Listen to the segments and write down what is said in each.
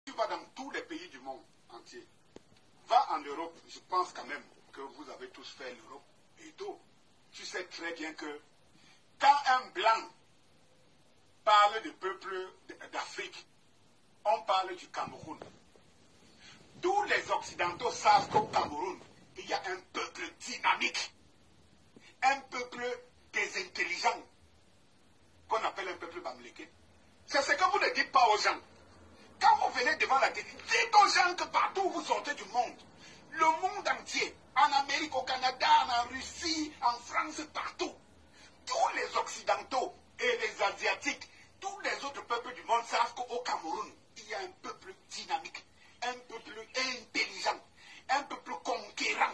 tu vas dans tous les pays du monde entier, va en Europe, je pense quand même que vous avez tous fait l'Europe et tout. Tu sais très bien que quand un blanc parle de peuple d'Afrique, on parle du Cameroun. Tous les Occidentaux savent qu'au Cameroun, il y a un peuple dynamique, un peuple des intelligents, qu'on appelle un peuple bamléké. C'est ce que vous ne dites pas aux gens. Quand vous venez devant la télé, dites aux gens que partout où vous sortez du monde, le monde entier, en Amérique, au Canada, en Russie, en France, partout, tous les Occidentaux et les Asiatiques, tous les autres peuples du monde savent qu'au Cameroun, il y a un peuple dynamique, un peuple intelligent, un peuple conquérant,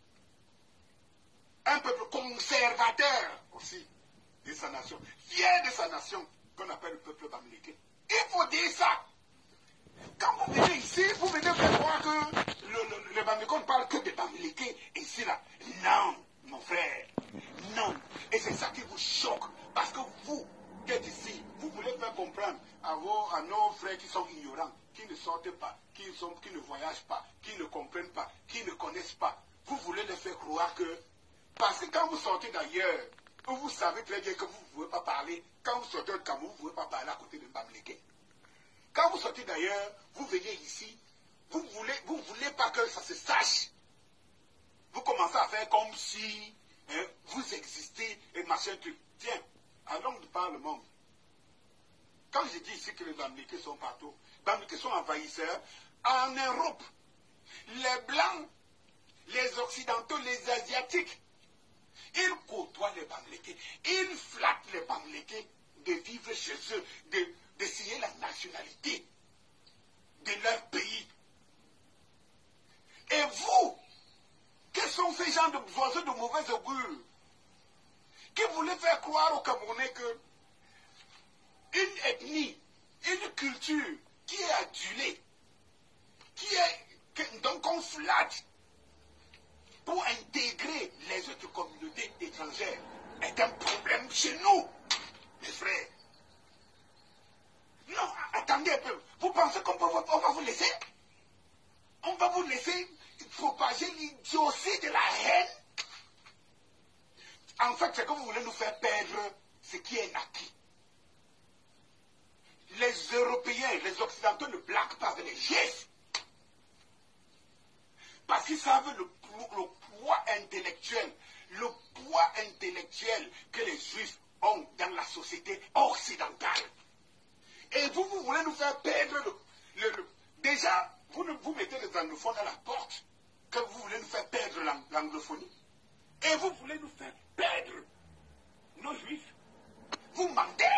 un peuple conservateur aussi de sa nation, fier de sa nation, qu'on appelle le peuple bamléké. Il faut dire ça. Quand vous venez ici, vous venez faire croire que le Bamléké ne parle que des Bamlékés ici là. Non, mon frère, non. Et c'est ça qui vous choque, parce que vous qui êtes ici, vous voulez faire comprendre à nos frères qui sont ignorants, qui ne sortent pas, qui ne voyagent pas, qui ne comprennent pas, qui ne connaissent pas. Vous voulez les faire croire que, parce que quand vous sortez d'ailleurs, vous savez très bien que vous ne pouvez pas parler, quand vous sortez de Cameroun, vous ne pouvez pas parler à côté de Bamléké. Quand vous sortez d'ailleurs, vous venez ici, vous voulez pas que ça se sache. Vous commencez à faire comme si vous existez et machin truc. Tiens, allons par le monde. Quand je dis ici que les Bamlékés sont partout, les Bamlékés sont envahisseurs, en Europe, les Blancs, les Occidentaux, les Asiatiques, ils côtoient les Bamlékés, ils flattent les Bamlékés de vivre chez eux, de signer la nationalité de leur pays. Et vous, quels sont ces gens d'oiseaux de mauvais augure qui voulaient faire croire aux Camerounais que une ethnie, une culture qui est adulée, donc on flatte pour intégrer les autres communautés étrangères est un problème chez nous, mes frères. Non, attendez un peu. Vous pensez qu'on va vous laisser? On va vous laisser propager l'idiotie de la haine? En fait, c'est que vous voulez nous faire perdre ce qui est acquis. Les Européens, les Occidentaux ne blaguent pas avec les Juifs. Parce qu'ils savent le poids intellectuel, que les Juifs ont dans la société occidentale. Et vous voulez nous faire perdre déjà, vous mettez les anglophones à la porte, que vous voulez nous faire perdre l'anglophonie. Et vous voulez nous faire perdre nos Juifs. Vous mentez.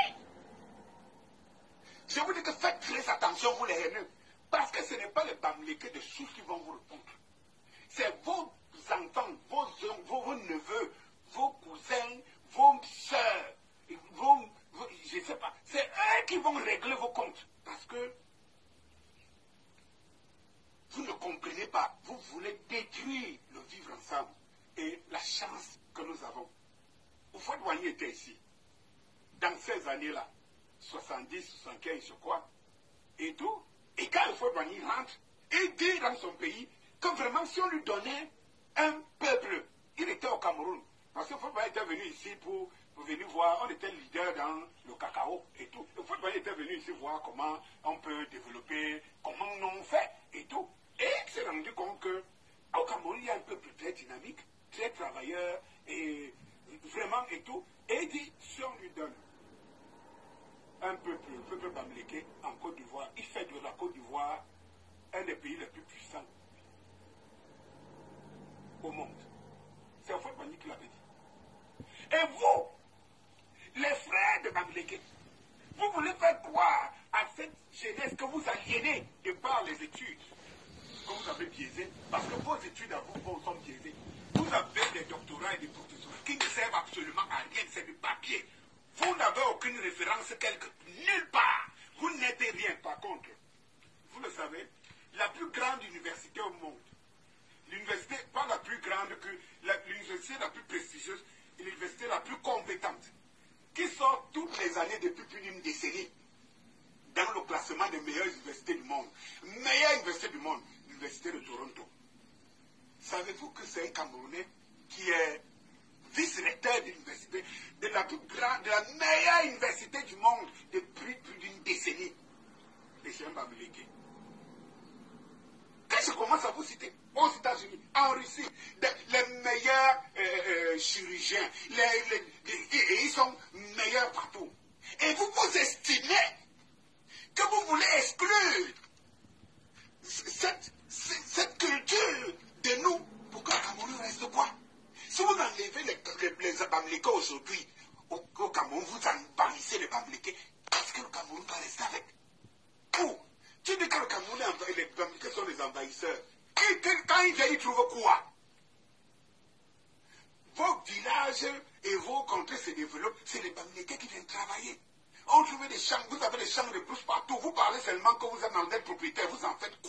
Je vous dis que faites très attention, vous les haineux. Parce que ce n'est pas les Bamlékés de souche qui vont vous répondre. C'est vos enfants, vos neveux, vos cousins, vos soeurs, je ne sais pas. C'est eux qui vont régler vos comptes. Parce que vous ne comprenez pas. Vous voulez détruire le vivre ensemble. Et la chance que nous avons. Houphouët-Boigny était ici. Dans ces années-là, 70, 75, je crois, et tout. Et quand Houphouët-Boigny rentre, il dit dans son pays que vraiment si on lui donnait un peuple, il était au Cameroun. Parce que Houphouët-Boigny était venu ici pour venir voir, on était leader dans le cacao et tout. Houphouët-Boigny était venu ici voir comment on peut développer, comment on fait et tout. Et il s'est rendu compte qu'au Cameroun, il y a un peuple très dynamique, très travailleur, et vraiment et tout. Et il dit, si on lui donne un peuple, le peuple bamléké en Côte d'Ivoire, il fait de la Côte d'Ivoire un des pays les plus puissants au monde. C'est Houphouët-Boigny qui l'avait dit. Et vous, les frères de Bamléké, vous voulez faire croire à cette jeunesse que vous aliénez de par les études que vous avez biaisées, parce que vos études à vous sont biaisées. Vous avez des doctorats et des professeurs qui ne servent absolument à rien, c'est du papier. Vous n'avez aucune référence nulle part. Vous n'êtes rien. Par contre, vous le savez, la plus grande université au monde, l'université, pas la plus grande que l'université la plus prestigieuse, et l'université la plus compétente, qui sort toutes les années depuis plus d'une décennie dans le classement des meilleures universités du monde. université du monde, l'université de Toronto. Savez-vous que c'est un Camerounais qui est vice-recteur de l'université, de la plus grande, de la meilleure université du monde depuis plus d'une décennie, de chez Mbamileke. Quand je commence à vous citer, aux États-Unis, en Russie, les meilleurs chirurgiens, et ils sont meilleurs partout. Et vous vous estimez que vous voulez exclure cette culture de nous pour que le Cameroun reste quoi? Si vous enlevez les Bamileke aujourd'hui, au Cameroun, vous en bannissez les Bamileke, est-ce que le Cameroun va rester avec? Où? Tu dis que le Cameroun, les Bamileke sont les envahisseurs. Quand ils viennent, ils trouvent quoi? Vos villages et vos contrées se développent, c'est les Bamileke qui viennent travailler. On trouve des champs, vous avez des champs de brousse partout, vous parlez seulement que vous êtes dans des propriétaires, vous en faites quoi?